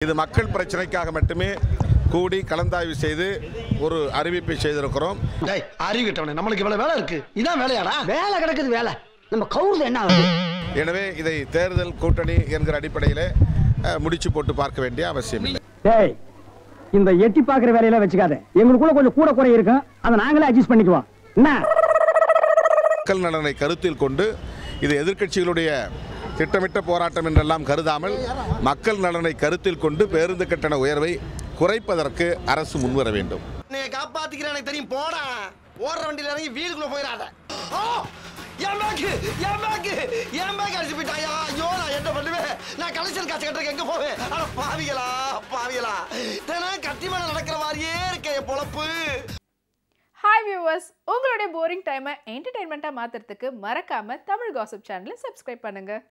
இது மக்கள் பிரச்சனைக்காக மட்டுமே கூடி கலந்தாய்வு செய்து ஒரு அறிவிப்பை செய்திருக்கிறோம். அறிவிட்டவனே நம்மளுக்கு இவ்வளவு வேலை இருக்கு. இதான் வேலையாடா? வேலை கிடக்குது வேலை. நம்ம கவுர்ல என்ன ஆகுது? எனவே இதை தேர்தல் கூட்டணி என்கிற அடிப்படையில் முடிச்சு போட்டு பார்க்க வேண்டிய அவசியம் இல்லை. இந்த எட்டி பாக்குற வேலையில வச்சுக்காத. எங்களுக்குள்ள கொஞ்சம் கூட குறை இருக்கும். அதை நாங்களே அட்ஜஸ்ட் பண்ணிக்குவோம். என்ன? மக்கள் நலனை கருத்தில் கொண்டு இது எதிர்க்கட்சிகளுடைய திட்டமிட்ட போராட்டம் என்றெல்லாம் கருதாமல் மக்கள் நலனை கருத்தில் கொண்டு பேருந்து கட்டண உயர்வை குறைப்பதற்கு அரசு முன்வர வேண்டும். நீ காப்பாத்திக்கிற எனக்கு தெரியும். போடா, ஓடுற வண்டியில இறங்கி வீடுக்குள்ள போயிடாத. என் பேக் அடிச்சு போயிட்டாயா? ஐயோ, நான் என்ன பண்ணுவேன்? நான் கலெக்ஷன் காசு கட்டுறதுக்கு எங்க போவேன்? ஆனா பாவிகளா தினம் கத்தி மேல நடக்கிற மாதிரியே இருக்க என் பொழப்பு. ஹாய் வியூவர்ஸ், உங்களுடைய போரிங் டைமை என்டர்டைன்மெண்ட்டாக மாற்றுறதுக்கு மறக்காமல் தமிழ் காசிப் சேனலை சப்ஸ்கிரைப் பண்ணுங்கள்.